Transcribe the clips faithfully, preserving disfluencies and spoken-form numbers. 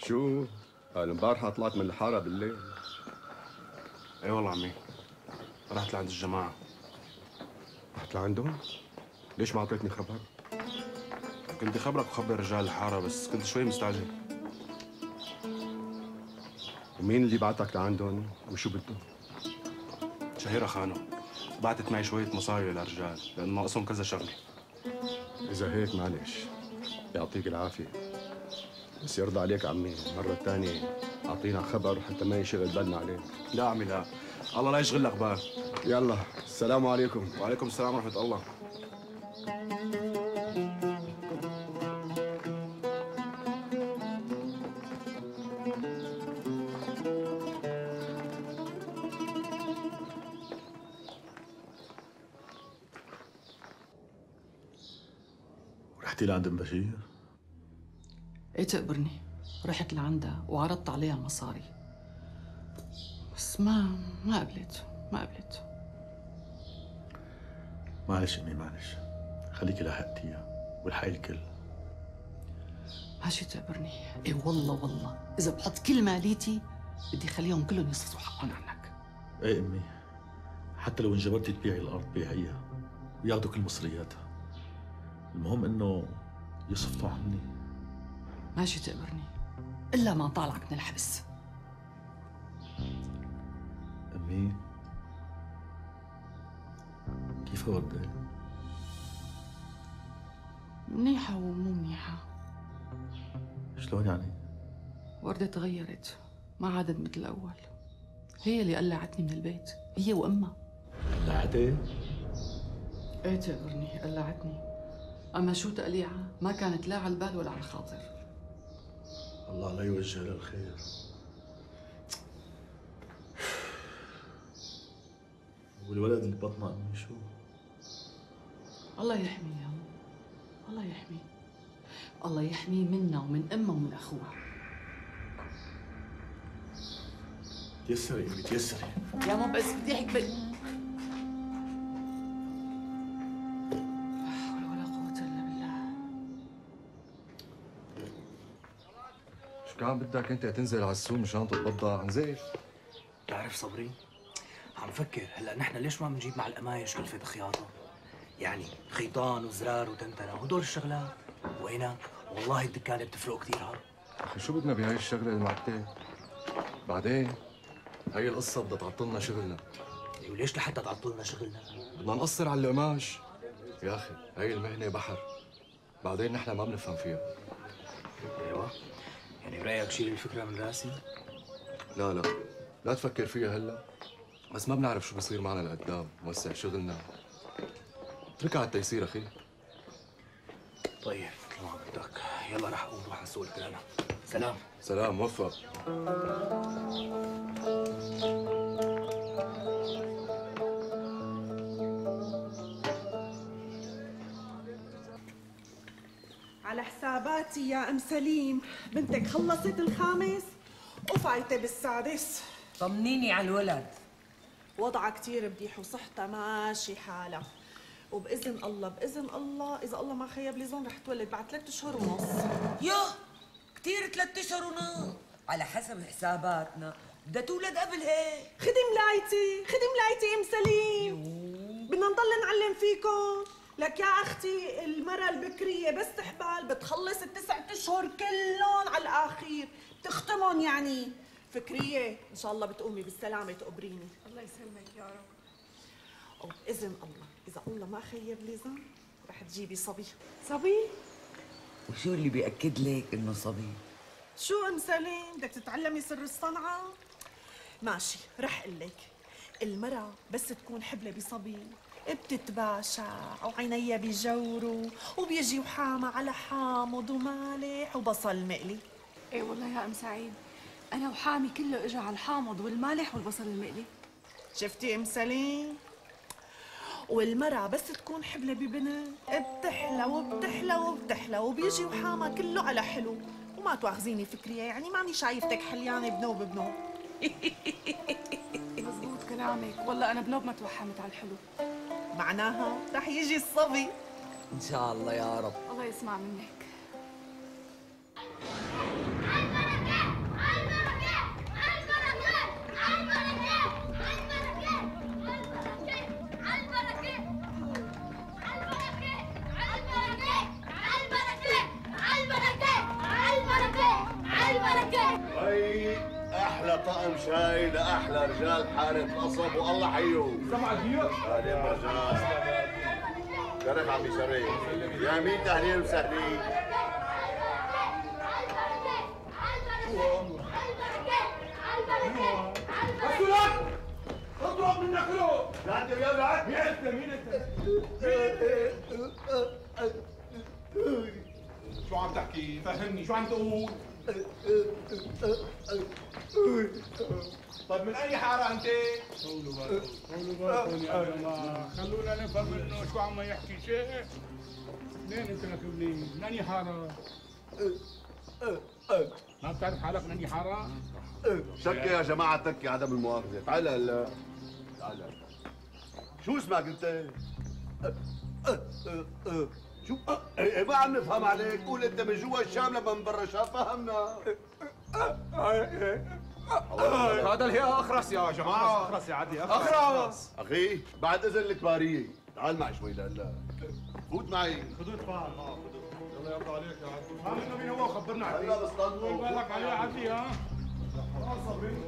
شو؟ قال امبارحة طلعت من الحارة بالليل. اي والله عمي، رحت لعند الجماعة. رحت لعندهم؟ ليش ما اعطيتني خبر؟ كنت خبرك وخبر رجال الحارة، بس كنت شوي مستعجل. ومين اللي بعتك لعندهم وشو بدهم؟ شهيرة خانم بعتت معي شوية مصاري للرجال لأنه ناقصهم كذا شغلة. إذا هيك معلش، يعطيك العافية. بس يرضى عليك عمي، المرة الثانية أعطينا خبر حتى ما يشغل بالنا عليك. لا عمي لا، الله لا يشغل لك بال. يلا، السلام عليكم. وعليكم السلام ورحمة الله. رحتي لعند ام بشير؟ ايه تقبرني، رحت لعندها وعرضت عليها المصاري، بس ما ما قبلت ما قبلت. معلش امي معلش، خليكي لحقتيها والحقي الكل. ماشي تقبرني. ايه والله والله اذا بحط كل ماليتي بدي خليهم كلهم يصرفوا حقهم عنك. ايه امي، حتى لو انجبرتي تبيعي الارض بيعيها وياخذوا كل مصرياتها، المهم انه يصفوا عني. ماشي تقبرني، الا ما طالعك من الحبس. امي كيف وردة؟ منيحة ومو منيحة. شلون يعني؟ وردة تغيرت، ما عادت مثل الأول. هي اللي قلعتني من البيت، هي وأمها. قلعتي؟ ايه تقبرني، قلعتني. أما شو تقليعها ما كانت لا على البال ولا على الخاطر. الله لا يوجه للخير. والولد اللي بطنها امي شو؟ الله يحميها، الله يحميه، الله يحميه منا ومن امها ومن اخوها. تيسري امي تيسري. يا ماما بس بدي احكي بال لا حول ولا قوة الا بالله. شو كان بدك أنت تنزل على السوق مشان تتبضع؟ انزل. بتعرف صبري، عم فكر هلا نحن ليش ما بنجيب مع القمايش كلفة خياطة؟ يعني خيطان وزرار وتنتنة وهدول الشغلات. وينك؟ والله الدكانة بتفرق كثير ها. أخي شو بدنا بهاي الشغلة المعتة؟ بعدين هاي القصة بدها تعطلنا شغلنا. إيه وليش لحتى تعطلنا شغلنا؟ بدنا نقصر على القماش. يا أخي هاي المهنة بحر، بعدين نحن ما بنفهم فيها. ايوه، يعني برأيك شيل الفكرة من راسي؟ لا لا، لا تفكر فيها هلا، بس ما بنعرف شو بصير معنا لقدام، نوسع شغلنا. اتركها على التيسير أخي. طيب مثل ما بدك، يلا رح أقوم روح على السوق الكلانة. سلام. سلام، موفق. على حساباتي يا ام سليم، بنتك خلصت الخامس وفايته بالسادس. طمنيني على الولد. وضعها كثير منيح وصحتها ماشي حالها، وباذن الله باذن الله اذا الله ما خيب لي ظن رح تولد بعد ثلاث اشهر ونص. يوه كثير ثلاث اشهر ونص، على حسب حساباتنا بدها تولد قبل هيك. خدي ملايتي خدي ملايتي ام سليم، بدنا نضل نعلم فيكم. لك يا اختي المرأة البكرية بس تحبال بتخلص التسعة اشهر كلهم على الاخير، بتختمهم يعني. فكرية ان شاء الله بتقومي بالسلامة تقبريني. الله يسلمك يا رب. وبإذن الله إذا الله ما خيب لي ظن رح تجيبي صبي. صبي؟ وشو اللي بيأكد لك انه صبي؟ شو ام سليم بدك تتعلمي سر الصنعة؟ ماشي رح اقول لك، المرأة بس تكون حبلة بصبي بتتباشع وعينيها بيجوروا وبيجي وحامة على حامض ومالح وبصل مقلي. ايه والله يا ام سعيد، انا وحامي كله اجى على الحامض والمالح والبصل المقلي. شفتي ام سليم؟ والمرأة بس تكون حبلة ببنت بتحلى وبتحلى وبتحلى وبيجي وحامة كله على حلو. وما تواخذيني فكرية، يعني ماني شايفتك حليانة بنوب بنوب. مزبوط كلامك، والله انا بنوب ما توحمت على الحلو. معناها رح يجي الصبي ان شاء الله يا رب. الله يسمع منك. احلى طقم شاي لاحلى رجال حاره القصب والله حيو. سمعت فيك؟ اهلين برجال. شرف عمي شرف. يا مين تهلين وسهلين. مسؤولك اضرب منك كله. لا انت يا بعد. مين انت مين انت؟ شو عم تحكي؟ فهمني شو عم تقول؟ طيب من اي حاره انت؟ قولوا بقى قولوا بقى يا جماعه خلونا نفهم منه شو عم يحكي شيخ. منين انت نكبني؟ من اي حاره؟ ما بتعرف حالك من اي حاره؟ شكي يا جماعه تكي عدم المؤاخذه. تعال هلا تعال. شو اسمك انت؟ شو ايه ما عم نفهم عليك. قول انت من جوا الشام لما من برا الشام فهمنا. هذا الهيئة أخرس يا جماعة. أخرس يا عدي أخرس. اخي بعد اذن الكباريه تعال معي شوي لهلا. فوت معي. خدود فعل ها خدود. يلا يرضى عليك يا عدي. ما منه مين هو خبرنا عليه. هلا بستنطر. بالك عليه عدي ها. خلاص صبري.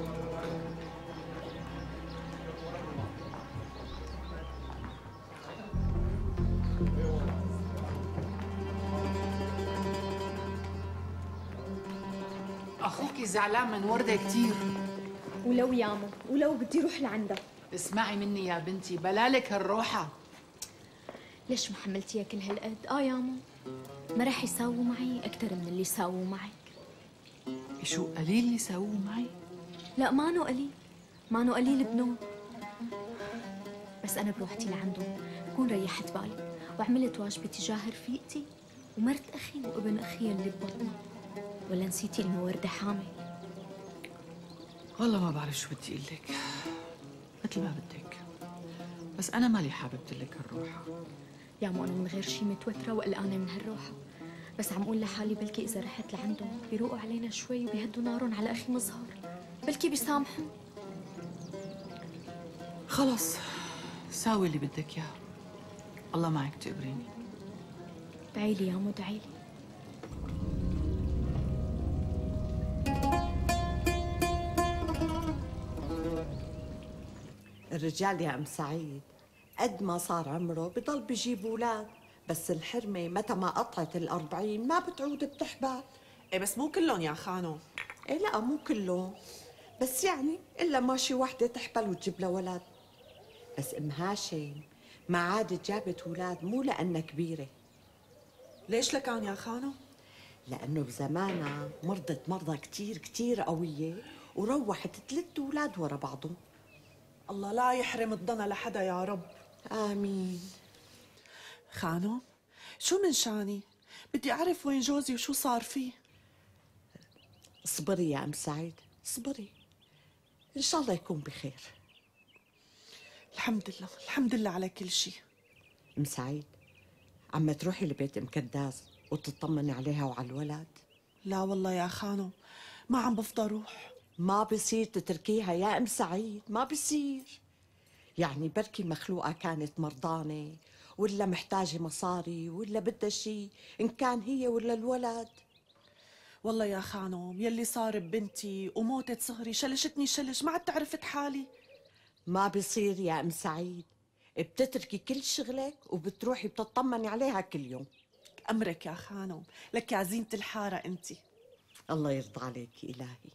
أخوكي زعلان من وردة كتير. ولو ياما ولو بدي روح لعندها. اسمعي مني يا بنتي بلالك هالروحة. ليش ما حملتيها كل هالقد؟ آه ياما ما رح يساووا معي أكثر من اللي ساووا معك. شو قليل اللي ساووه معي؟ لا مانو قليل، مانو قليل بنوم. بس أنا بروحتي لعندهم بكون ريحت بالي وعملت واجبي تجاه رفيقتي ومرت أخي وابن أخي اللي ببطنها. ولا نسيتي إنه وردة حامل؟ والله ما بعرف شو بدي أقول لك. مثل ما بدك. بس أنا مالي حاببت لك هالروحة. يا مو أنا من غير شي متوترة وقلقانة من هالروحة. بس عم قول لحالي بلكي إذا رحت لعندهم بيروقوا علينا شوي وبيهدوا نارهم على أخي مظهر. بلكي بيسامحوا. خلص ساوي اللي بدك إياه. الله معك تقبريني. دعيلي يا مو دعيلي. الرجال يا ام سعيد قد ما صار عمره بضل بيجيب اولاد، بس الحرمه متى ما قطعت الأربعين ما بتعود بتحبل. ايه بس مو كلهم يا خانو. ايه لا مو كلهم، بس يعني الا ما شي وحده تحبل وتجيب لها ولد. بس ام هاشم ما عادت جابت اولاد مو لانها كبيره. ليش لكان يا خانو؟ لانه بزمانها مرضت مرضى كتير كتير قويه وروحت ثلاث اولاد ورا بعضهم. الله لا يحرم الضنا لحدا يا رب. آمين. خانو شو من شاني؟ بدي أعرف وين جوزي وشو صار فيه. اصبري يا أم سعيد اصبري، إن شاء الله يكون بخير. الحمد لله الحمد لله على كل شيء. أم سعيد عم تروحي لبيت أم كداز وتطمني عليها وعلى الولد؟ لا والله يا خانو ما عم بفضى روح. ما بصير تتركيها يا أم سعيد، ما بصير. يعني بركي مخلوقة كانت مرضانة ولا محتاجة مصاري ولا بدها شيء، إن كان هي ولا الولد. والله يا خانم يلي صار ببنتي وموتت صهري شلشتني شلش ما عدت عرفت حالي. ما بصير يا أم سعيد، بتتركي كل شغلك وبتروحي بتطمني عليها كل يوم. أمرك يا خانم، لك يا زينة الحارة أنتِ. الله يرضى عليك إلهي.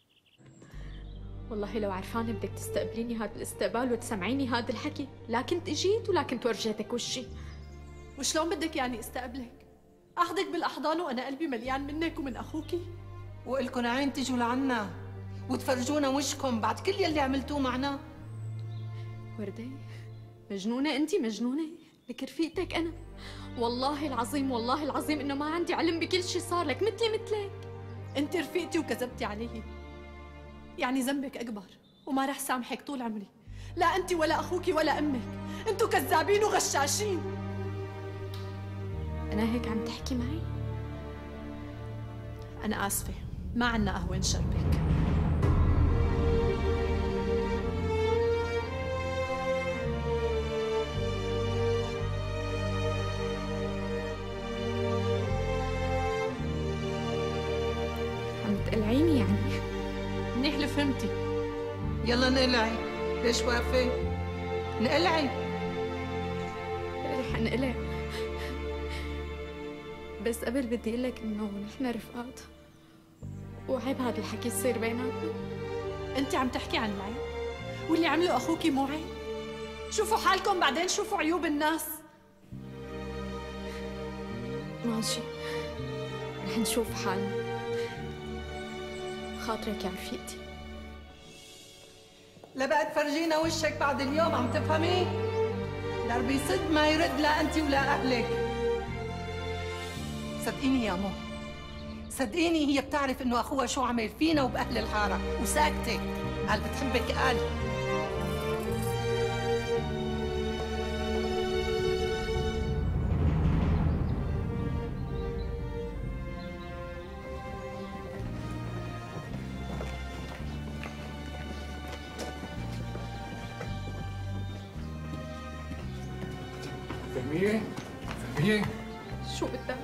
والله لو عرفانة بدك تستقبليني هذا الاستقبال وتسمعيني هذا الحكي لا كنت اجيت ولا كنت ورجيتك وشي. وشلون بدك يعني استقبلك؟ اخذك بالاحضان وانا قلبي مليان منك ومن اخوكي؟ وإلكن عين تجوا لعنا وتفرجونا وشكم بعد كل يلي عملتوه معنا. وردة مجنونة انتي مجنونة، لك رفيقتك انا. والله العظيم والله العظيم انه ما عندي علم بكل شيء صار لك، مثلي مثلك. انت رفيقتي وكذبتي علي، يعني ذنبك اكبر وما رح سامحك طول عمري. لا انت ولا اخوكي ولا امك، انتوا كذابين وغشاشين. انا هيك عم تحكي معي؟ انا اسفه، ما عنا قهوه نشربك. عم تقلعيني يعني؟ منيح اللي فهمتي. يلا نقلعي. ليش واقفة؟ نقلعي. رح نقلع، بس قبل بدي اقول لك انه نحن رفقات وعيب هذا الحكي يصير بيناتنا. انت عم تحكي عن العيب واللي عمله اخوكي مو عيب. شوفوا حالكم بعدين شوفوا عيوب الناس. ماشي، رح نشوف حالنا. خاطرك يا رفيقتي. لا بقى تفرجينا وشك بعد اليوم، عم تفهمي؟ دربي صد ما يرد لا انت ولا اهلك. صدقيني يا مو، صدقيني هي بتعرف انه اخوها شو عمل فينا وباهل الحاره وساكته. قال بتحبك قال. فهمية؟ فهمية؟ شو بدك؟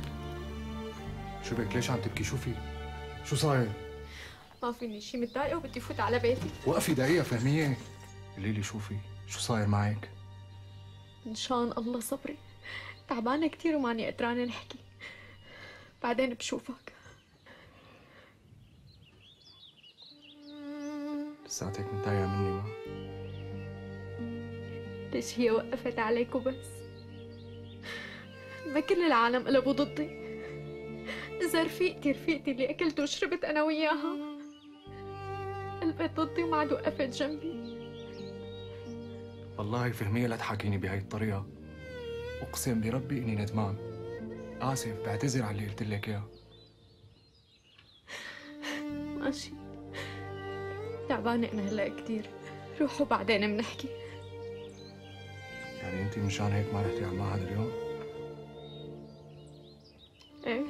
شو بك ليش عم تبكي؟ شو في؟ شو صاير؟ ما فيني شي، متضايقة وبدي فوت على بيتي. وقفي دقيقة فهمية. قولي لي شو في؟ شو صاير معك؟ إن شاء الله صبري، تعبانة كثير وماني قدرانة نحكي. بعدين بشوفك. لساتك متضايقة مني ما؟ ليش هي وقفت عليك وبس؟ ما كل العالم قلبوا ضدي. إذا رفيقتي رفيقتي اللي أكلت وشربت أنا وياها قلبت ضدي وما عاد وقفت جنبي. والله فهمية لا تحاكيني بهاي الطريقة. أقسم بربي إني ندمان. آسف، بعتذر على اللي قلت لك إياه. ماشي، تعبانة أنا هلا كثير. روحوا بعدين بنحكي. يعني أنت مشان هيك ما رحتي على المعهد اليوم؟ إيه،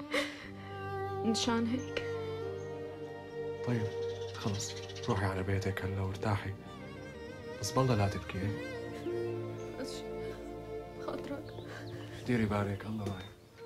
مشان هيك. طيب خلص روحي على بيتك هلا وارتاحي، بس بالله لا تبكي. ماشي، خاطرك. ديري بالك، الله معك.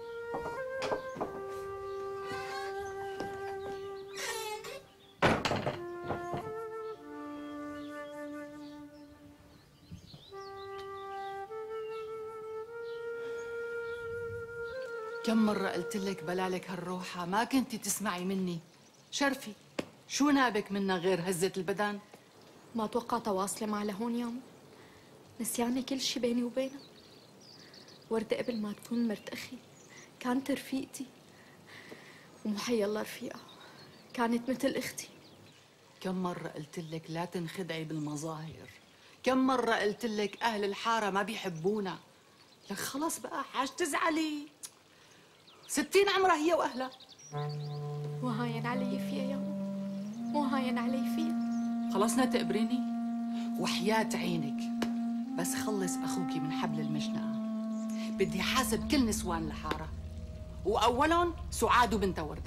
كم مرة قلت لك بلالك هالروحة، ما كنتي تسمعي مني. شرفي، شو نابك منا غير هزة البدن؟ ما توقعت واصلة مع لهون يوم. نسيانة كل شي بيني وبينها. وردة قبل ما تكون مرت أخي كانت رفيقتي، ومحي الله رفيقة كانت مثل أختي. كم مرة قلت لك لا تنخدعي بالمظاهر. كم مرة قلت لك أهل الحارة ما بيحبونا. لك خلص بقى، حاج تزعلي. ستين عمرها هي وأهلها. مو هاين علي فيها يا ماما، مو هاين علي فيها. خلصنا تقبريني وحياة عينك، بس خلص أخوكي من حبل المجنقة. بدي حاسب كل نسوان الحارة، وأولهم سعاد وبنت وردة.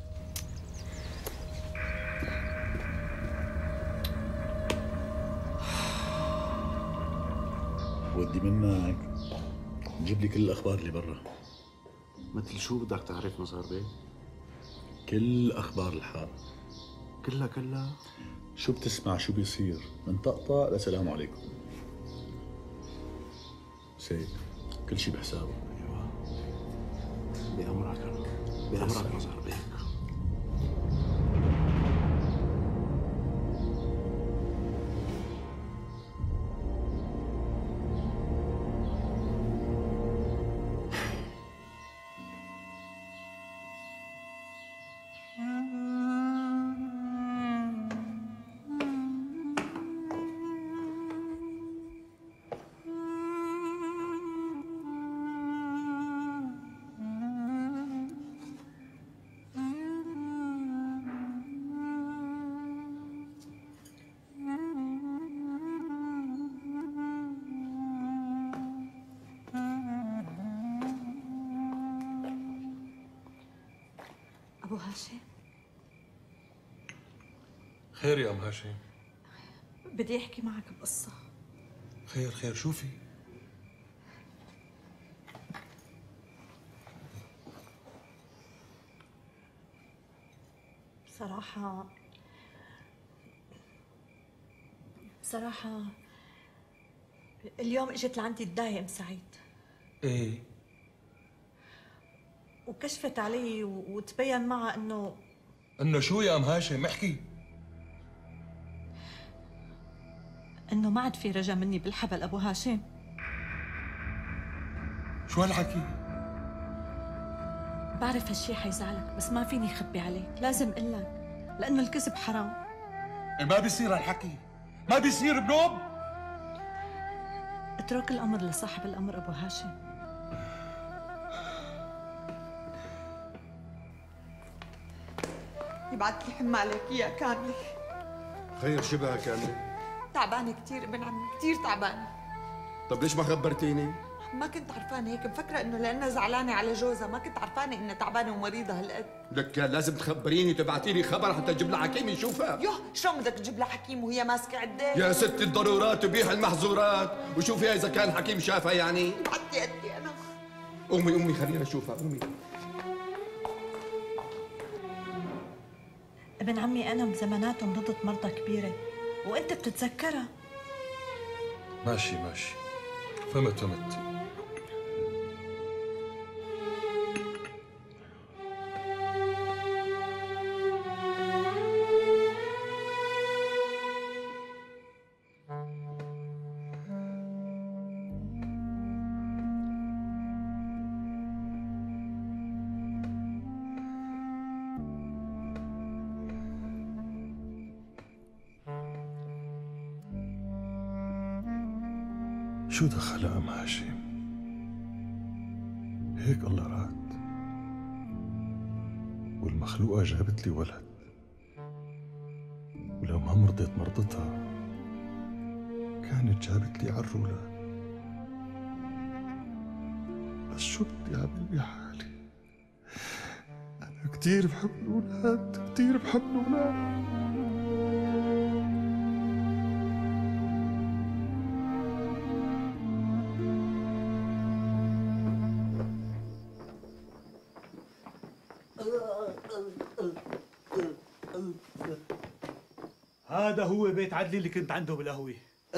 ودي منك جيب لي كل الأخبار اللي برا. مثل شو بدك تعرف نصار بيه؟ كل أخبار الحارة كلها كلها؟ شو بتسمع شو بيصير من طقطق لسلام عليكم. سيد كل شي بحسابه. ايوه بأمرك بأمرك نصار بيك. أبو هاشم، خير يا أم هاشم. بدي أحكي معك بقصة. خير خير، شو في؟ بصراحة بصراحة اليوم اجت لعندي الداية ام سعيد. ايه؟ وكشفت علي وتبين معها انه انه شو يا ام هاشم؟ احكي. انه ما عاد في رجا مني بالحبل ابو هاشم. شو هالحكي؟ بعرف هالشي حيزعلك بس ما فيني اخبي عليك، لازم اقول لك لانه الكذب حرام. ما بيصير هالحكي، ما بيصير بنوب. اترك الامر لصاحب الامر ابو هاشم. يبعت لي حمى عليك يا كامله. خير شبه كامله؟ تعبانه كثير ابن عمي، كثير تعبانه. طب ليش ما خبرتيني؟ ما كنت عرفانه هيك، مفكره انه لانها زعلانه على جوزها، ما كنت عرفانه انها تعبانه ومريضه هالقد. لك كان لازم تخبريني وتبعتي لي خبر حتى اجيب لها حكيم يشوفها. يوه شلون بدك تجيب لها حكيم وهي ماسكه عده؟ يا ست الضرورات تبيح المحظورات، وشوفي اذا كان حكيم شافها يعني. بعدي قدي انا. امي امي خلينا نشوفها امي. ابن عمي انا بزماناتهم رضت مرضى كبيره وانت بتتذكرها. ماشي ماشي، فهمت فهمت. شو دخل أم هاشم؟ هيك الله راد، والمخلوقة جابت لي ولد، ولو ما مرضت مرضتها كانت جابت لي عرولة. بس شو بدي أعمل بحالي؟ أنا كتير بحب الأولاد، كتير بحب الأولاد. هذا هو بيت عدلي اللي كنت عنده بالقهوة.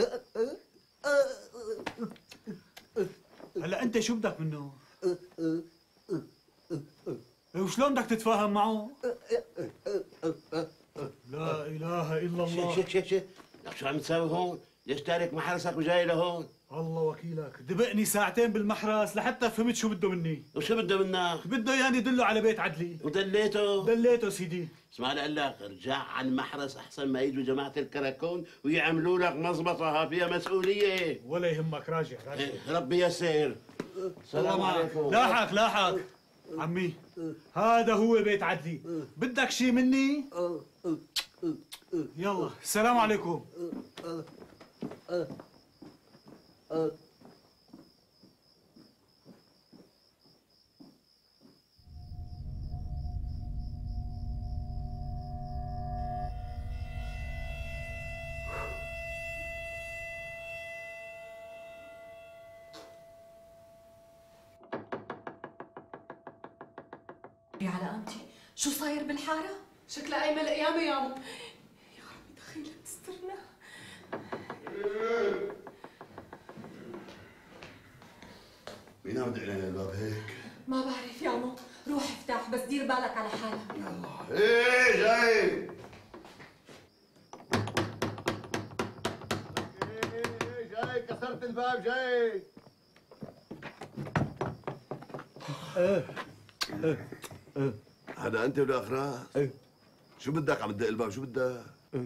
هلا انت شو بدك منه؟ وشلون بدك تتفاهم معه؟ لا اله الا الله. شيخ شيخ شيخ لك شو عم تساوي هون؟ ليش تارك محرسك وجاي لهون؟ الله وكيلك، دبقني ساعتين بالمحرس لحتى فهمت شو بده مني. وشو بده منك؟ بده ياني دله على بيت عدلي. ودليته؟ دليته سيدي. اسمع لي قال لك ارجع عن محرس احسن ما يجوا جماعه الكراكون ويعملوا لك مزبطه فيها مسؤوليه. ولا يهمك، راجع راجع. ربي يسر. السلام عليكم. لاحق لاحق عمي، هذا هو بيت عدلي. بدك شي مني؟ يلا السلام عليكم. يا على قامتي، شو صاير بالحارة؟ شكلها أيمن القيامة يا عمو. يا ربي دخيلك تسترنا. مين عم يدق علينا الباب هيك؟ ما بعرف يا عمو، روح افتح بس دير بالك على حالك. يلا. ايه جاي. ايه جاي، كسرت الباب جاي. ايه ايه ايه هذا انت ولا اخراس؟ ايه. شو بدك عم تدق الباب؟ شو بدك؟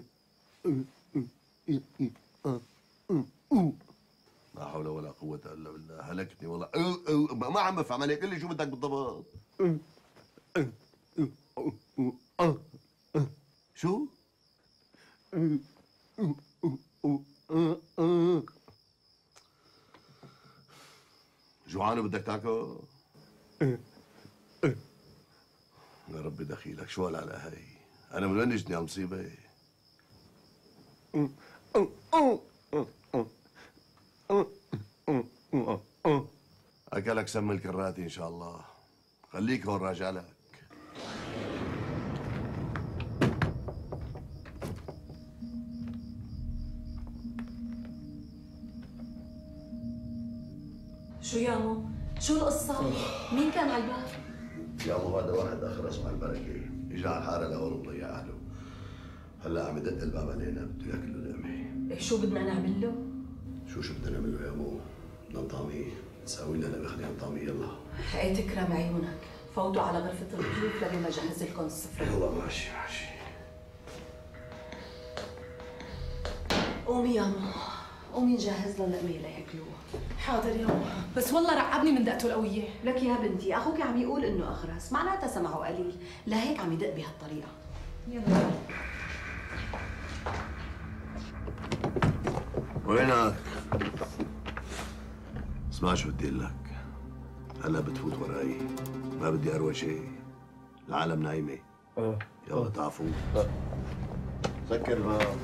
لا حول ولا قوة الا بالله، هلكتني والله. ما عم بفهم عليك، قل لي شو بدك بالضبط؟ شو؟ جوعان وبدك تاكل؟ يا ربي دخيلك، شو هالعلى هي؟ أنا من وين اجتني هالمصيبة؟ أكلك سم الكراتي إن شاء الله. خليك هون راجع لك. شو يامو؟ شو القصة؟ مين كان على الباب؟ يا مو هذا واحد اخرس مع البركه، اجى على الحاره لهون وضيع اهله. هلا عم يدق الباب علينا بده ياكل له لقمه. إيه شو بدنا نعمل له؟ شو شو بدنا نعمل له يا مو؟ بدنا نطعميه، نساوي لنا لبخنه نطعميه يلا. ايه تكرم عيونك، فوتوا على غرفة الضيوف لبين ما اجهز لكم السفرة. يلا ماشي ماشي. قومي يامو، قومي نجهز لهم لقمة لياكلوها. حاضر يامو، بس والله رعبني من دقته القوية. لك يا بنتي اخوك عم يقول انه اخرس، معناتها سمعه قليل، لهيك عم يدق بهالطريقة. يلا وينك؟ اسمع شو بدي اقول لك، هلا بتفوت وراي، ما بدي اروى شيء، العالم نايمة. اه يلا تعال فوت. سكر الباب.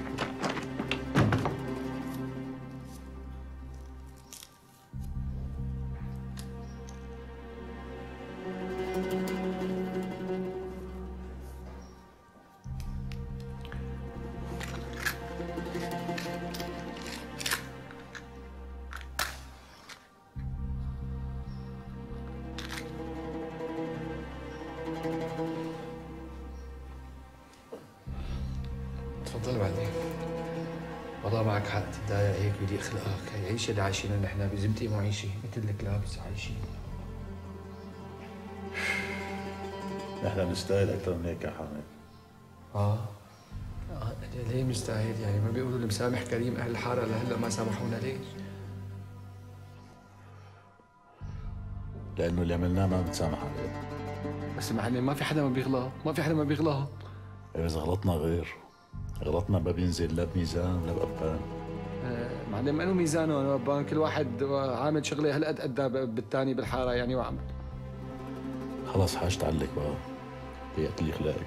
تفضل معلم. والله معك حق تتضايق هيك بدي اخلقك، هي عيشة اللي عايشينها نحن بزمتي معيشة مثل الكلاب بس عايشين. نحن نستاهل أكثر من هيك يا حامد. اه آه، ليه مستاهل؟ يعني ما بيقولوا المسامح كريم، اهل الحاره لهلا ما سامحونا ليش؟ لأنه اللي عملناه ما بنتسامح عليه. بس معلم ما في حدا ما بيغلط، ما في حدا ما بيغلط. إذا غلطنا غير، غلطنا ما بينزل لا بميزان ولا بأبان. آه معلم انو ميزانه وأبان، كل واحد عامل شغله هالقد قد بالثاني بالحاره يعني وعمل. خلص حاجت عليك بقى، ضيقت لي خلاقي.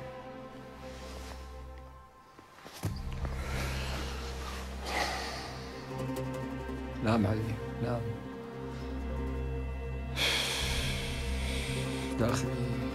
نام علي نام. داخلي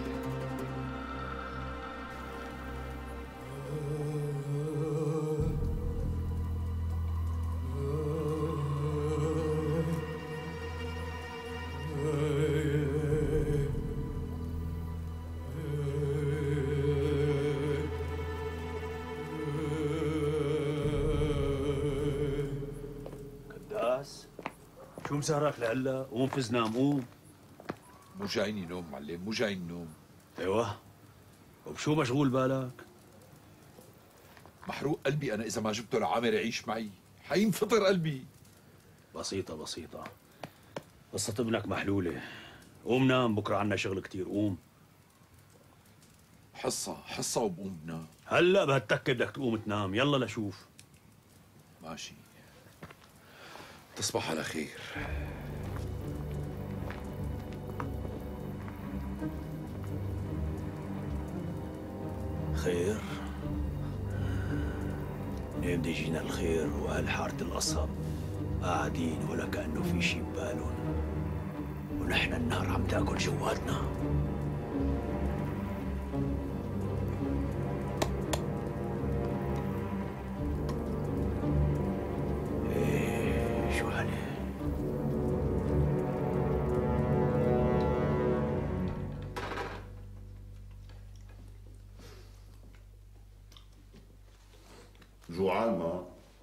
شو مسهرك لهلا؟ قوم فز نام قوم. مو جايني نوم معلم، مو جايني نوم. ايوه وبشو مشغول بالك؟ محروق قلبي انا اذا ما جبته لعامر يعيش معي، حينفطر قلبي. بسيطة بسيطة، قصة ابنك محلولة. قوم نام، بكرة عنا شغل كتير، قوم. حصة حصة وبقوم بنام. هلا بهالتكة بدك تقوم تنام، يلا لشوف. ماشي، تصبح على خير. خير؟ منين بده يجينا الخير واهل حارة القصب قاعدين ولا كأنه في شي ببالهم، ونحن النار عم تاكل جواتنا. ايه شو عليه؟ جوعان ما؟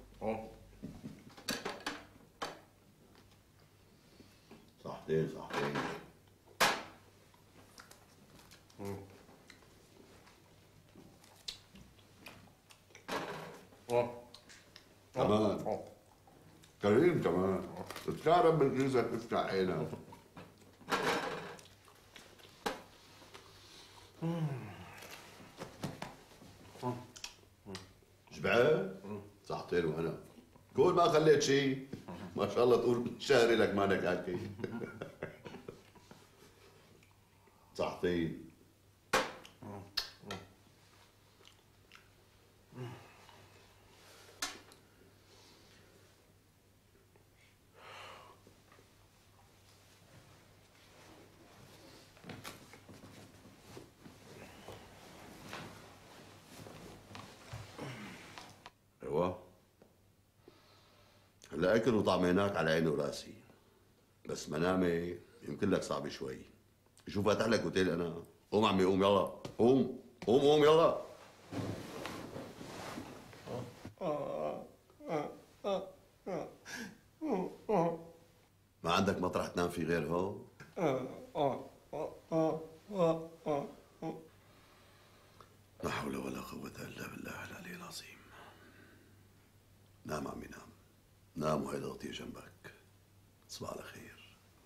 صحتين صحتين. كمان كريم كمان تتشارب من كيسك تفتح عينك. شبعت؟ صحتين وانا كل ما خليت شيء ما شاء الله تقول شهري لك مانك اكل. صحتين. ايوه هلا اكل وطعميناك على عيني وراسي، بس منامي يمكن لك صعبة شوي. شو فاتح لك اوتيل انا؟ قوم عمي قوم يلا، قوم قوم قوم يلا. ما عندك مطرح تنام فيه غير هون؟ لا حول ولا قوة إلا بالله العلي العظيم. نام عمي نام، نام وهيدا غطيه جنبك. تصبح على خير.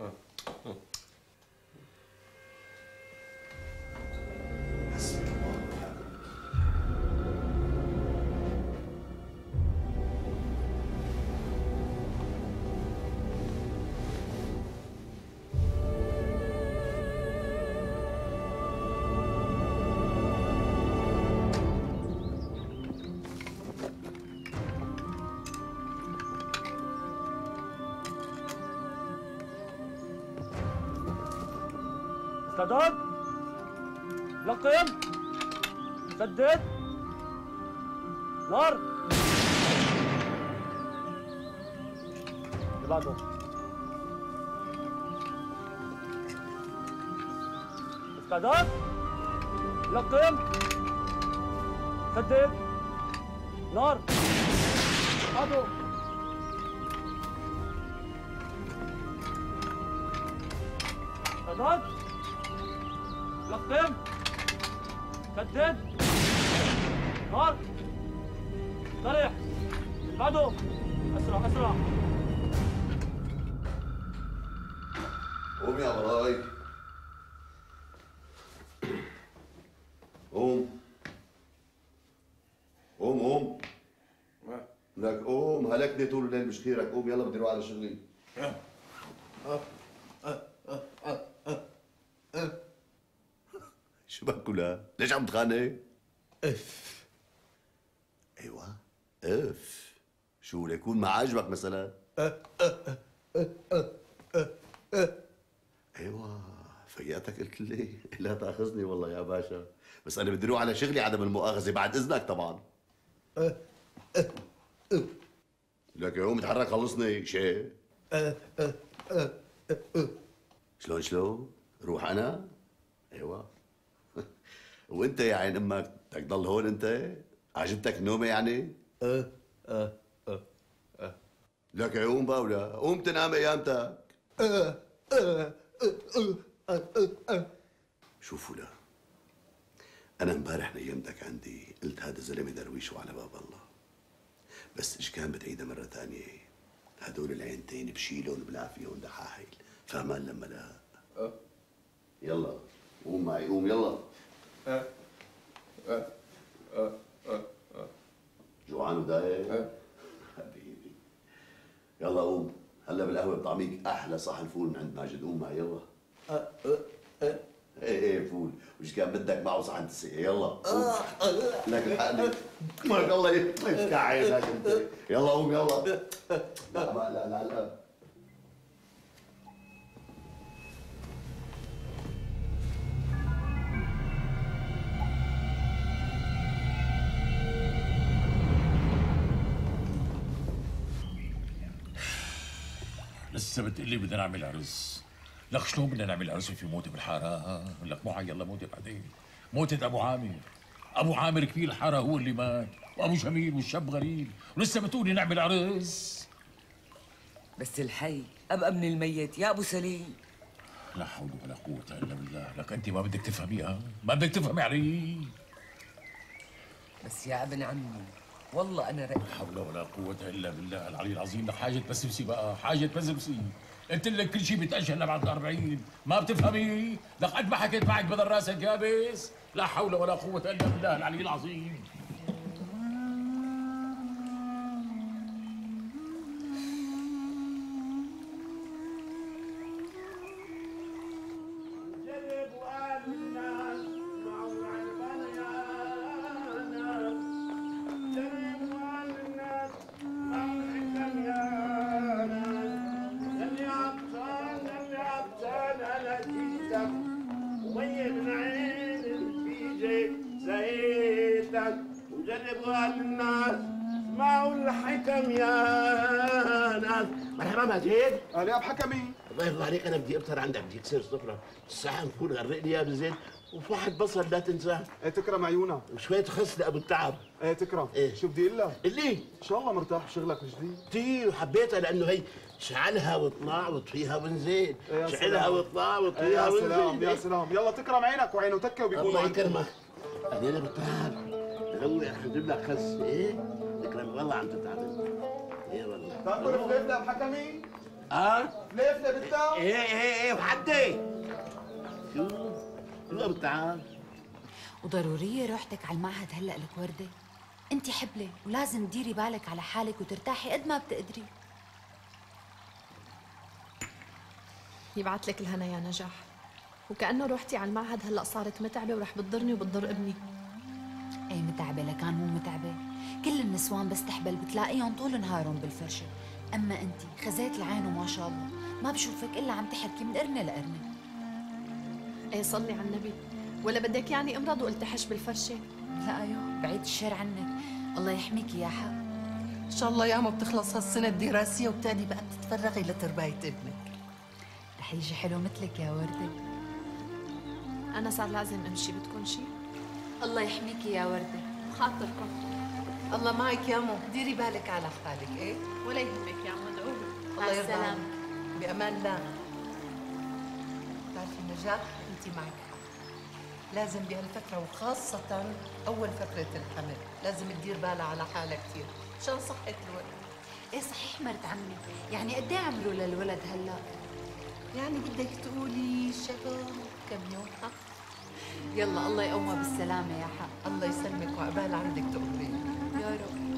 حسبي الله ونعم الوكيل. استعداد لقم سدد نار اللي بعده استعداد لقم سدد نار بعده استعداد لقم سدد نار طرح بعده اسرع اسرع قوم يا براي قوم قوم قوم لك قوم هلكني طول الليل مش خيرك. قوم يلا بدي اروح على شغلي. شو باكلها؟ ليش عم تخانق؟ اف ايوه اف شو ليكون ما عاجبك مثلا؟ ايوه فياتك قلت لي لا تاخذني والله يا باشا، بس انا بدي اروح على شغلي عدم المؤاخذه بعد اذنك طبعا. لك يا قوم اتحرك خلصني شيء. شلون شلون؟ روح انا؟ ايوه وانت يا عين امك بدك تضل هون انت؟ عجبتك النومه يعني؟ اه اه اه اه لك يا قوم باولا قوم تنام ايامتك. اه اه اه اه شوفوا لا انا امبارح نيمتك عندي قلت هذا زلمه درويش وعلى باب الله، بس ايش كان بتعيدها مره ثانيه هدول العينتين بشيلهم بلعفيهم دحاحيل فهمان لما لا. اه يلا قوم معي قوم يلا. اه اه اه اه اه جوعان ودايق؟ حبيبي يلا قوم هلا بالقهوه بطعميك احلى صحن فول من عند ماجد. قوم معي يلا. اه اه اه ايه ايه فول وش كان بدك معه صحن تسقي. يلا قوم لك الحقني مالك الله يفتح عينك انت. يلا قوم يلا. لا لا لا لا لسه بتقلي بدنا نعمل عرس. لك شلون بدنا نعمل عرس في موتة بالحارة؟ لك مو يلا موتة بعدين. موتة ابو عامر. ابو عامر كبير الحارة هو اللي مات، وابو جميل والشاب غريب، ولسه بتقولي نعمل عرس؟ بس الحي ابقى من الميت يا ابو سليم. لا حول ولا قوة الا بالله، لك انت ما بدك تفهميها، ما بدك تفهمي علي. بس يا ابن عمي والله انا رأيي. لا حول ولا قوة الا بالله العلي العظيم. لك حاجة بسبسي بقى، حاجة بسبسي. قلت لك كل شيء بيتأجل لبعد الأربعين، ما بتفهمي؟ لك قد ما حكيت معك بدل راسك يابس. لا حول ولا قوة الا بالله العلي العظيم. اسمعوا الحكم يا ناس. مرحبا مجيد. اهلا يا ابو حكمي. الله يرضى عليك، انا بدي افطر عندك، بدي كسر سفره، الصحن فول غرق لي اياه بالزيت، وفواحد بصل لا تنساه. ايه تكرم عيونك. وشوية خس لابو التعب. ايه تكرم. ايه شو بدي اقول لك؟ اللي ان شاء الله مرتاح بشغلك جديد. كثير، وحبيتها لانه هي شعلها واطلع وطفيها ونزيد، إيه شعلها واطلع إيه وطفيها يا ونزيد. سلام يا سلام، يلا تكرم عينك وعينه تكه وبيكون الله معك. يكرمك. بعدين ابو التعب روق، رح نجيب لك خس. ايه تكرم والله عم تتعب. ايه والله. تاكل فليفله ابو حكمي؟ اه فليفله بدك؟ ايه ايه ايه وحدي. شو شو ابو التعب؟ وضرورية روحتك على المعهد هلأ لك وردة؟ انت حبلة ولازم تديري بالك على حالك وترتاحي قد ما بتقدري. يبعت لك الهنا يا نجاح، وكأنه روحتي على المعهد هلأ صارت متعبة ورح بتضرني وبتضر ابني. ايه متعبة لكان مو متعبة، كل النسوان بس تحبل بتلاقيهم طول نهارهم بالفرشة، أما انت خزيت العين وما شاء الله ما بشوفك إلا عم تحركي من قرنة لقرنة. ايه صلي على النبي، ولا بدك يعني امرض والتحش بالفرشة؟ لا ايوه بعيد الشر عنك، الله يحميكي يا حق. ان شاء الله ياما بتخلص هالسنه الدراسيه وبتاني بقى بتتفرغي لتربيه ابنك. رح يجي حلو مثلك يا وردة. أنا صار لازم أمشي، بدكم شي؟ الله يحميكي يا وردة. خاطركم. الله معك يا مو، ديري بالك على حالك. ايه ولا يهمك يا مو، ادعوا لي. الله يرضى عنك. بأمان الله. بتعرفي نجاح انت معك، لازم بهالفترة وخاصة أول فترة الحمل لازم تدير بالها على حالها كثير عشان صحة الولد. ايه صحيح مرت عمي، يعني قد ايه عمره للولد هلا؟ يعني بدك تقولي شهر كم يوم. ها يلا الله يقومها بالسلامة يا حق. الله يسلمك وعقبال عندك تقولي يا رب.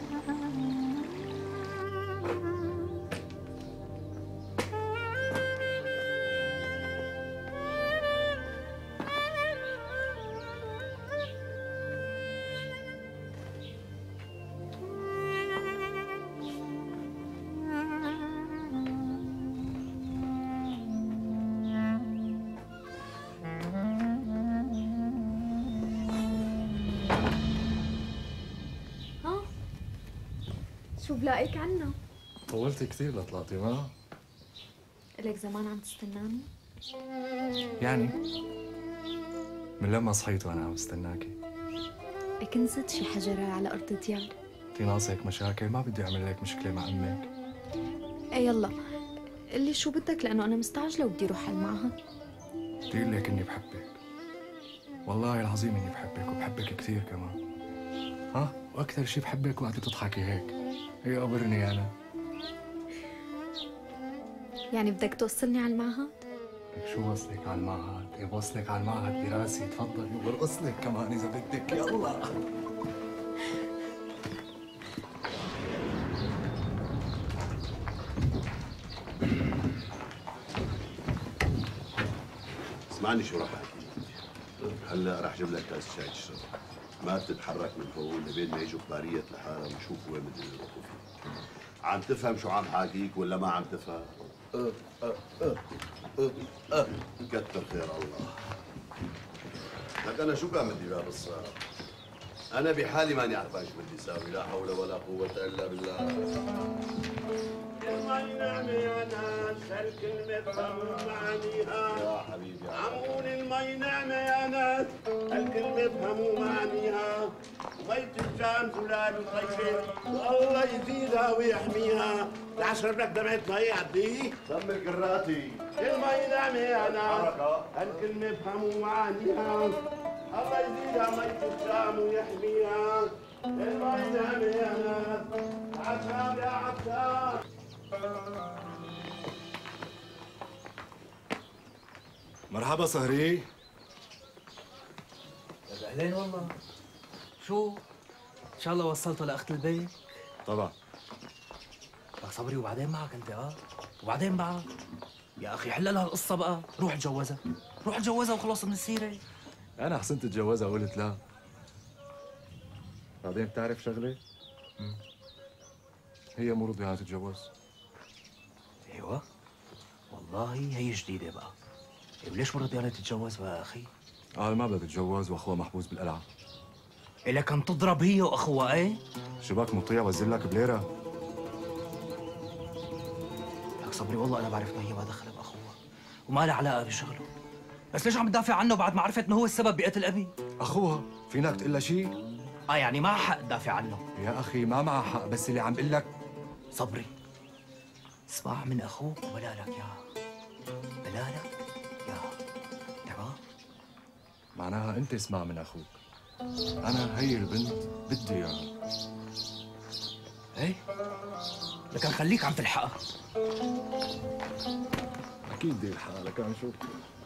شو بلاقيك عنا؟ طولتي كثير لطلعتي ما؟ إلك زمان عم تستناني؟ يعني من لما صحيت وانا عم استناكي. لك نزت شي حجرة على أرض الديار. في ناقصك مشاكل؟ ما بدي اعمل لك مشكلة مع امك. ايه يلا قلي شو بدك لأنه أنا مستعجلة وبدي أروح على المعهد. بدي اقول لك اني بحبك، والله العظيم اني بحبك وبحبك كثير كمان. ها واكثر شيء بحبك وقت بتضحكي هيك. هي قبرني انا. يعني بدك توصلني على المعهد؟ لك شو وصلك على المعهد؟ إيه بوصلك على المعهد دراسي، تفضلي وبرقص لك كمان اذا بدك. يلا اسمعني شو راح احكي. هلا راح اجيب لك كاس شاي تشرب، ما بتتحرك من هون لبين ما يجوا بارية الحارة ويشوفوا وين بدهم يروحوا فيه. عم تفهم شو عم حاكيك ولا ما عم تفهم؟ أه أه أه أه أه كتر خير الله. لك أنا شو كان بدي بهالقصة؟ أنا بحالي ماني عرفان شو بدي ساوي، لا حول ولا قوة إلا بالله. يا ناس هالكلمة بفهموا معانيها. يا حبيبي عمون المي نعمة يا ناس هالكلمة بفهموا معانيها. مية الشام زلال وطيبة والله يزيدها ويحميها. تعال اشرب لك دمعة مي عدي. سمر كراتي. المي نعمة يا ناس هالكلمة بفهموا معانيها. الله يزيدها مية الشام ويحميها. المي نعمة يا ناس. عتاب يا عتاب. مرحبا صهري. اهلين والله. شو؟ ان شاء الله وصلته لاخت البيت؟ طبعا. لك صبري وبعدين معك انت. اه وبعدين بعد يا اخي حل لها القصه بقى، روح اتجوزها، روح اتجوزها وخلص من السيره. انا حسنت اتجوزها وقلت لا. بعدين بتعرف شغله؟ هي مو رضيانة تتجوز. ايوه والله هي جديده بقى. وليش مرة ديانة تتجوز بقى يا اخي؟ قال ما بدها تتجوز واخوها محبوس بالقلعه. إلها كان تضرب هي واخوها. ايه شباك مطيع وزل لك بليره؟ لك صبري والله انا بعرف ما هي ما دخل باخوها وما لها علاقه بشغله، بس ليش عم تدافع عنه بعد ما عرفت انه هو السبب بقتل ابي؟ اخوها فينك تقول لها شيء؟ اه يعني معها حق تدافع عنه. يا اخي ما معها حق، بس اللي عم بقول لك صبري اسمع من اخوك وبلا لك يا بلا لك يا تمام؟ معناها انت اسمع من اخوك. انا هي البنت بدي اياها. ايه؟ لكن خليك عم تلحقها. اكيد بدي الحقها لكن شو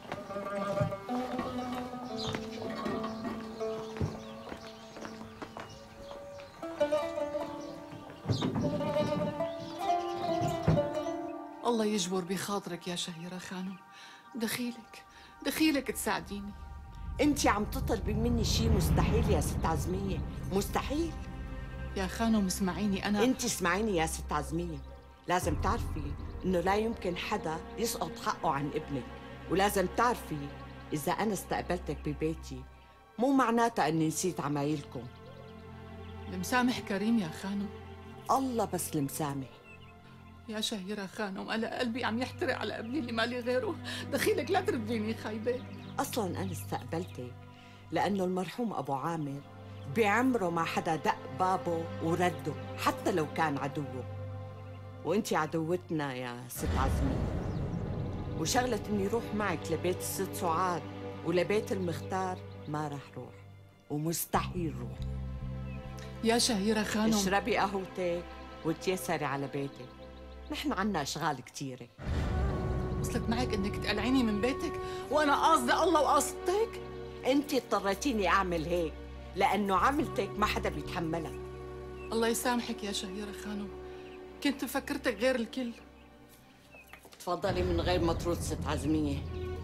الله يجبر بخاطرك يا شهيرة خانم. دخيلك دخيلك تساعديني. انت عم تطلبي مني شيء مستحيل يا ست عزمية، مستحيل. يا خانم اسمعيني انا. انت اسمعيني يا ست عزمية، لازم تعرفي انه لا يمكن حدا يسقط حقه عن ابنك، ولازم تعرفي اذا انا استقبلتك ببيتي مو معناتها اني نسيت عمايلكم. المسامح كريم يا خانم. الله بس المسامح. يا شهيرة خانم انا قلبي عم يحترق على ابني اللي مالي غيره. دخيلك لا ترديني خايبة. اصلا انا استقبلتك لانه المرحوم ابو عامر بعمره ما حدا دق بابه ورده حتى لو كان عدوه، وانتي عدوتنا يا ست عزمية. وشغلة اني روح معك لبيت الست سعاد ولبيت المختار ما رح روح، ومستحيل روح. يا شهيرة خانم اشربي قهوتك وتيسري على بيتك، نحن عنا اشغال كثيرة. وصلت معك انك تقلعيني من بيتك وانا قاصدة الله وقاصدتك؟ انت اضطريتيني اعمل هيك لانه عملتك ما حدا بيتحملها. الله يسامحك يا شهيرة خانم، كنت فكرتك غير الكل. تفضلي من غير ما ترد ست عزمية.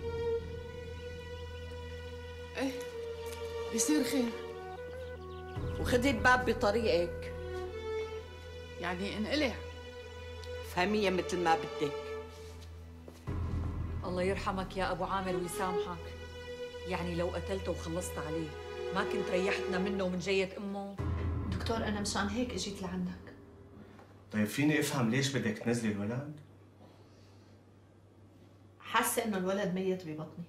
ايه بيصير خير. وخدي الباب بطريقك، يعني انقلع. فهميها مثل ما بدك. الله يرحمك يا ابو عامر ويسامحك، يعني لو قتلته وخلصت عليه ما كنت ريحتنا منه ومن جية امه. دكتور انا مشان هيك اجيت لعندك. طيب فيني افهم ليش بدك تنزلي الولد؟ حاسه انه الولد ميت ببطني.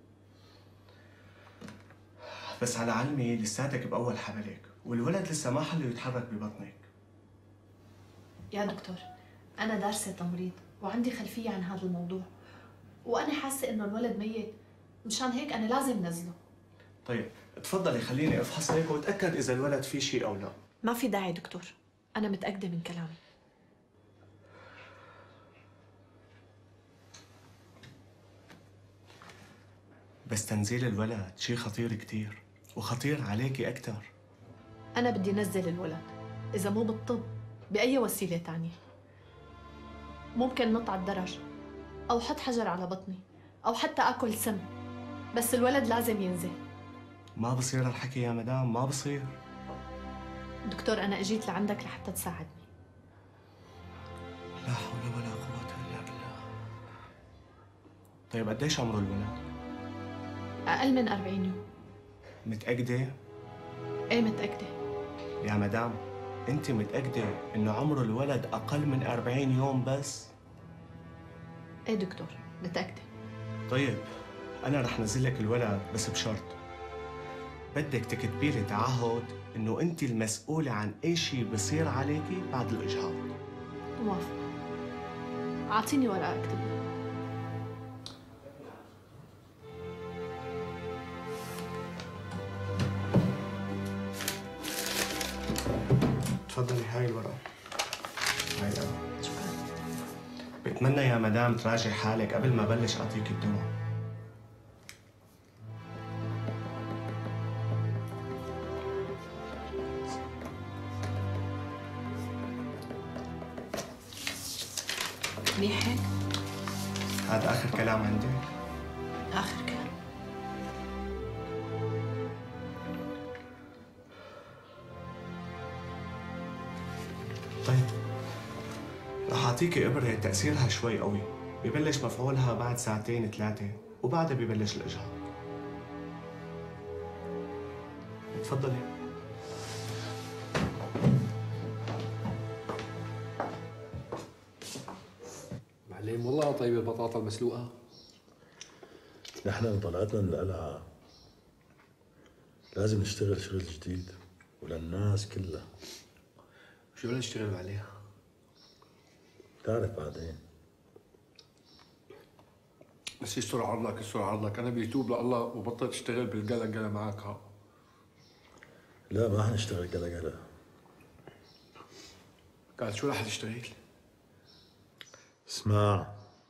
بس على علمي لساتك باول حملك والولد لسه ما حلو يتحرك ببطنك. يا دكتور انا دارسه تمريض وعندي خلفيه عن هذا الموضوع، وانا حاسه انه الولد ميت، مشان هيك انا لازم نزله. طيب تفضلي خليني افحصك واتاكد اذا الولد فيه شيء او لا. ما في داعي دكتور، انا متاكده من كلامي. بس تنزيل الولد شيء خطير كتير وخطير عليكي اكثر. انا بدي نزل الولد، اذا مو بالطب باي وسيله تانية. ممكن نط على الدرج او حط حجر على بطني او حتى اكل سم، بس الولد لازم ينزل. ما بصير هالحكي يا مدام، ما بصير. دكتور انا اجيت لعندك لحتى تساعدني. لا حول ولا قوة الا بالله. طيب قديش عمره الولد؟ اقل من أربعين يوم. متأكدة؟ ايه متأكدة. يا مدام انت متأكدة انه عمر الولد اقل من أربعين يوم بس؟ ايه دكتور متأكدة. طيب انا رح نزل لك الولد بس بشرط، بدك تكتبي لي تعهد انه انت المسؤولة عن اي شيء بصير عليكي بعد الاجهاض. موافقة. اعطيني ورقة اكتب. تفضلي هاي الورقة. هاي الورقة. شكرا. بتمنى يا مدام تراجعي حالك قبل ما بلش اعطيك الدواء. منيح هيك؟ هذا آخر كلام عندك؟ آخر كلام. طيب رح أعطيكي إبرة تأثيرها شوي قوي، ببلش مفعولها بعد ساعتين ثلاثة وبعدها ببلش الإجهاض. تفضلي. عليم والله طيبة البطاطا المسلوقة. نحن من طلعتنا من القلعة لازم نشتغل شغل جديد وللناس كلها. شو بدنا نشتغل عليها؟ بتعرف بعدين. بس يستر عرضك يستر عرضك، أنا بيتوب لله وبطلت أشتغل بالقلق قلق معك ها. لا ما حنشتغل قلق قلق. قال شو رح تشتغل؟ اسمع،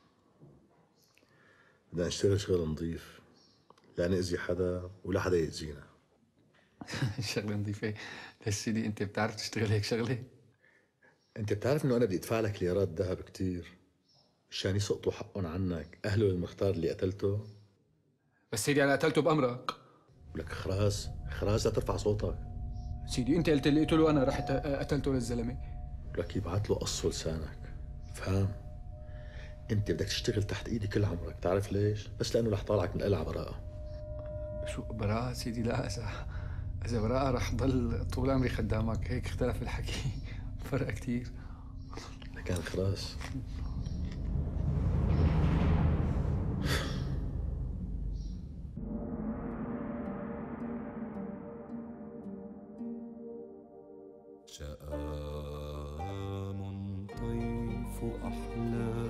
بدنا نشتغل شغل نظيف، لا نأذي حدا ولا حدا يأذينا. شغلة نظيفة، بس سيدي أنت بتعرف تشتغل هيك شغلة؟ أنت بتعرف إنه أنا بدي أدفع لك ليرات ذهب كتير مشان يسقطوا حقهم عنك أهله المختار اللي قتلته؟ بس سيدي أنا قتلته بأمرك. ولك خراس خراس لا ترفع صوتك. سيدي أنت قلت لي قتله أنا رحت قتلته للزلمة. ولك يبعت له قص لسانك، فهم؟ أنت بدك تشتغل تحت إيدي كل عمرك، تعرف ليش؟ بس لأنه رح طالعك من القلعة براءة. شو براءة سيدي؟ لا إذا إذا براءة رح ضل طول عمري خدامك، هيك اختلف الحكي فرق كتير. لكن خلاص شآم طيف أحلام